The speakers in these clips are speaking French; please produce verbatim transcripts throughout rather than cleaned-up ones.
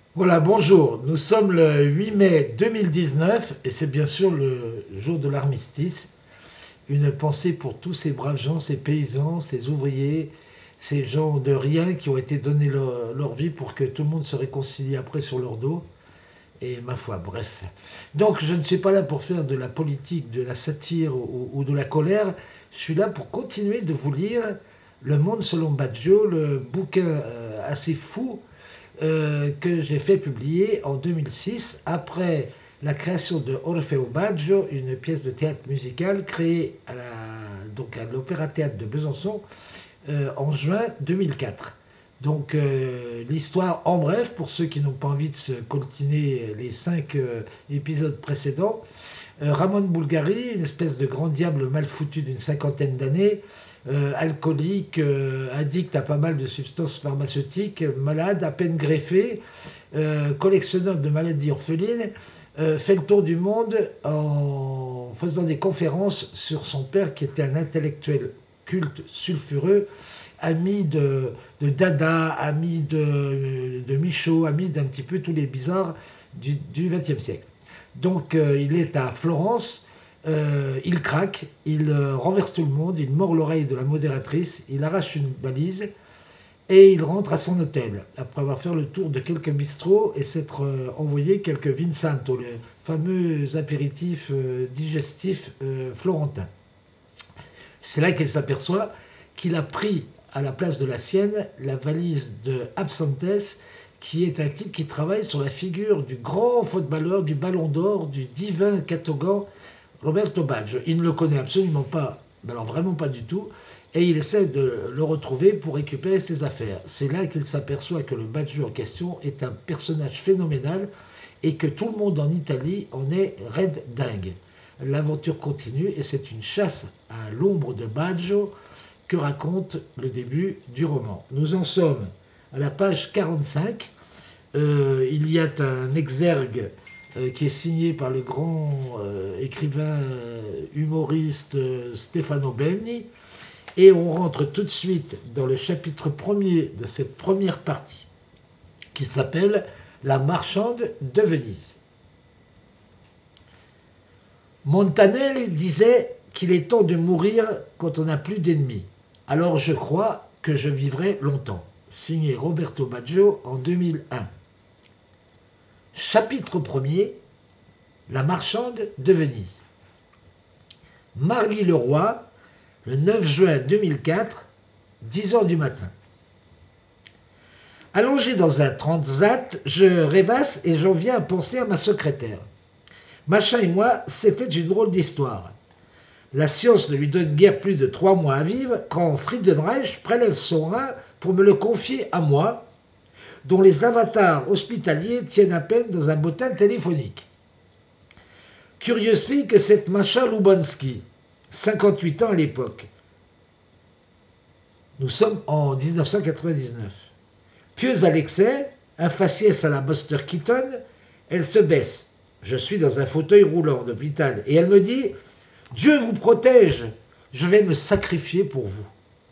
Voilà, bonjour. Nous sommes le huit mai deux mille dix-neuf et c'est bien sûr le jour de l'armistice. Une pensée pour tous ces braves gens, ces paysans, ces ouvriers, ces gens de rien qui ont été donnés leur, leur vie pour que tout le monde se réconcilie après sur leur dos. Et ma foi, bref. Donc je ne suis pas là pour faire de la politique, de la satire ou, ou de la colère. Je suis là pour continuer de vous lire Le Monde selon Baggio, le bouquin euh, assez fou euh, que j'ai fait publier en deux mille six après la création de Orfeo Baggio, une pièce de théâtre musical créée à la, donc à l'Opéra Théâtre de Besançon euh, en juin deux mille quatre. Donc euh, l'histoire en bref, pour ceux qui n'ont pas envie de se coltiner les cinq euh, épisodes précédents. Euh, Ramon Bulgari, une espèce de grand diable mal foutu d'une cinquantaine d'années, euh, alcoolique, euh, addict à pas mal de substances pharmaceutiques, malade, à peine greffé, euh, collectionneur de maladies orphelines, euh, fait le tour du monde en faisant des conférences sur son père qui était un intellectuel culte sulfureux, ami de, de Dada, ami de, de Michaud, ami d'un petit peu tous les bizarres du XXe siècle. Donc euh, il est à Florence, euh, il craque, il euh, renverse tout le monde, il mord l'oreille de la modératrice, il arrache une valise et il rentre à son hôtel après avoir fait le tour de quelques bistrots et s'être euh, envoyé quelques Vinsanto, le fameux apéritif euh, digestif euh, florentin. C'est là qu'il s'aperçoit qu'il a pris à la place de la sienne la valise de Absentes, qui est un type qui travaille sur la figure du grand footballeur du Ballon d'Or, du divin catogan Roberto Baggio. Il ne le connaît absolument pas, mais alors vraiment pas du tout, et il essaie de le retrouver pour récupérer ses affaires. C'est là qu'il s'aperçoit que le Baggio en question est un personnage phénoménal et que tout le monde en Italie en est raide dingue. L'aventure continue et c'est une chasse à l'ombre de Baggio que raconte le début du roman. Nous en sommes à la page quarante-cinq. Euh, il y a un exergue euh, qui est signé par le grand euh, écrivain euh, humoriste euh, Stefano Benni. Et on rentre tout de suite dans le chapitre premier de cette première partie qui s'appelle La marchande de Venise. Montanelli disait qu'il est temps de mourir quand on n'a plus d'ennemis. Alors je crois que je vivrai longtemps. Signé Roberto Baggio en deux mille un. Chapitre premier. La marchande de Venise. Marly-le-Roi, le neuf juin deux mille quatre, dix heures du matin. Allongé dans un transat, je rêvasse et j'en viens à penser à ma secrétaire. Machin et moi, c'était une drôle d'histoire. La science ne lui donne guère plus de trois mois à vivre quand Friedenreich prélève son rein pour me le confier à moi, dont les avatars hospitaliers tiennent à peine dans un bottin téléphonique. Curieuse fille que cette Masha Lubanski, cinquante-huit ans à l'époque. Nous sommes en dix-neuf cent quatre-vingt-dix-neuf. Pieuse à l'excès, un faciès à la Buster Keaton, elle se baisse. Je suis dans un fauteuil roulant d'hôpital et elle me dit « Dieu vous protège, je vais me sacrifier pour vous. »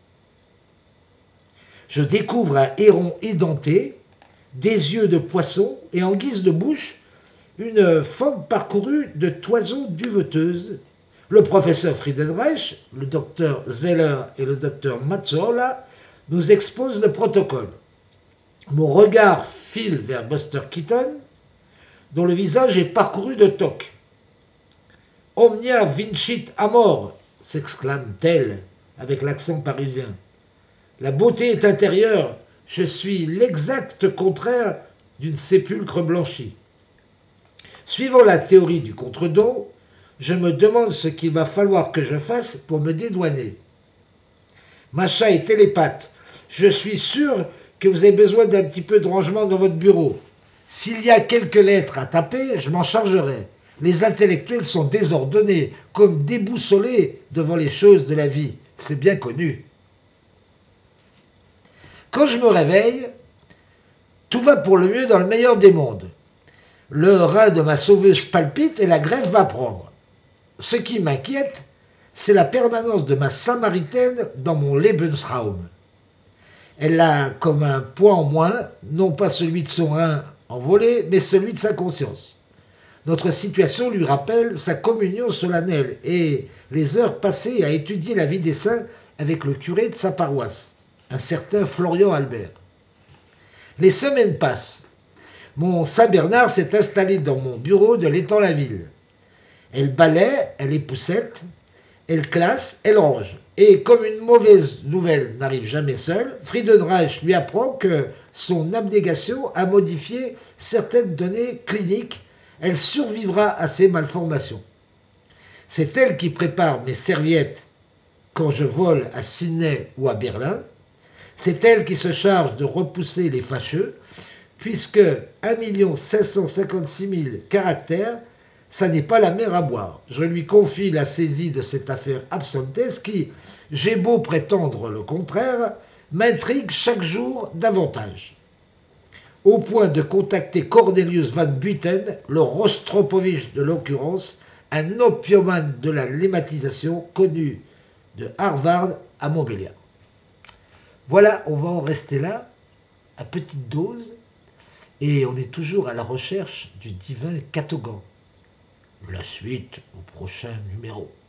Je découvre un héron édenté, des yeux de poisson et en guise de bouche, une forme parcourue de toisons duveteuses. Le professeur Friedenreich, le docteur Zeller et le docteur Mazzola nous exposent le protocole. Mon regard file vers Buster Keaton, dont le visage est parcouru de toques. « Omnia vincit amor !» s'exclame-t-elle avec l'accent parisien. La beauté est intérieure, je suis l'exact contraire d'une sépulcre blanchie. Suivant la théorie du contre-don, je me demande ce qu'il va falloir que je fasse pour me dédouaner. Macha est télépathe. Je suis sûr que vous avez besoin d'un petit peu de rangement dans votre bureau. S'il y a quelques lettres à taper, je m'en chargerai. Les intellectuels sont désordonnés, comme déboussolés devant les choses de la vie. C'est bien connu. Quand je me réveille, tout va pour le mieux dans le meilleur des mondes. Le rein de ma sauveuse palpite et la greffe va prendre. Ce qui m'inquiète, c'est la permanence de ma Samaritaine dans mon Lebensraum. Elle a comme un poids en moins, non pas celui de son rein envolé, mais celui de sa conscience. Notre situation lui rappelle sa communion solennelle et les heures passées à étudier la vie des saints avec le curé de sa paroisse, un certain Florian Albert. Les semaines passent. Mon Saint-Bernard s'est installé dans mon bureau de l'étang-la-ville. Elle balaie, elle époussette, elle classe, elle range. Et comme une mauvaise nouvelle n'arrive jamais seule, Friedenreich lui apprend que son abnégation a modifié certaines données cliniques. Elle survivra à ces malformations. C'est elle qui prépare mes serviettes quand je vole à Sydney ou à Berlin. C'est elle qui se charge de repousser les fâcheux, puisque un million cinq cent cinquante-six mille caractères, ça n'est pas la mer à boire. Je lui confie la saisie de cette affaire absentesse qui, j'ai beau prétendre le contraire, m'intrigue chaque jour davantage. Au point de contacter Cornelius Van Buiten, le Rostropovitch de l'occurrence, un opiomane de la lématisation connu de Harvard à Montbéliard. Voilà, on va en rester là, à petite dose, et on est toujours à la recherche du divin Catogan. La suite au prochain numéro.